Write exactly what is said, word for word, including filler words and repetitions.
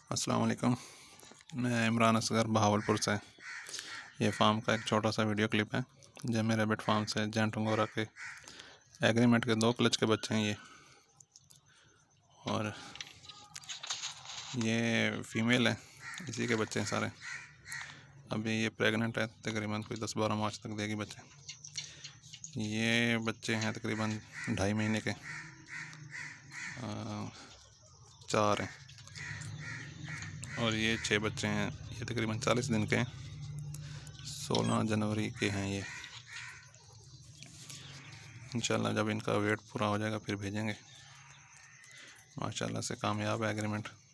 अस्सलाम वालेकुम। मैं इमरान असगर बहावलपुर से। ये फार्म का एक छोटा सा वीडियो क्लिप है। जमी रैबिट फार्म से जेंट अंगोरा के एग्रीमेंट के दो क्लच के बच्चे हैं ये, और ये फीमेल है, इसी के बच्चे हैं सारे। अभी ये प्रेग्नेंट है, तकरीबन कोई दस बारह मार्च तक देगी बच्चे। ये बच्चे हैं तकरीबन ढाई महीने के, आ, चार हैं, और ये छः बच्चे हैं। ये तकरीबन चालीस दिन के हैं, सोलह जनवरी के हैं ये। इंशाल्लाह जब इनका वेट पूरा हो जाएगा फिर भेजेंगे। माशाल्लाह से कामयाब है एग्रीमेंट।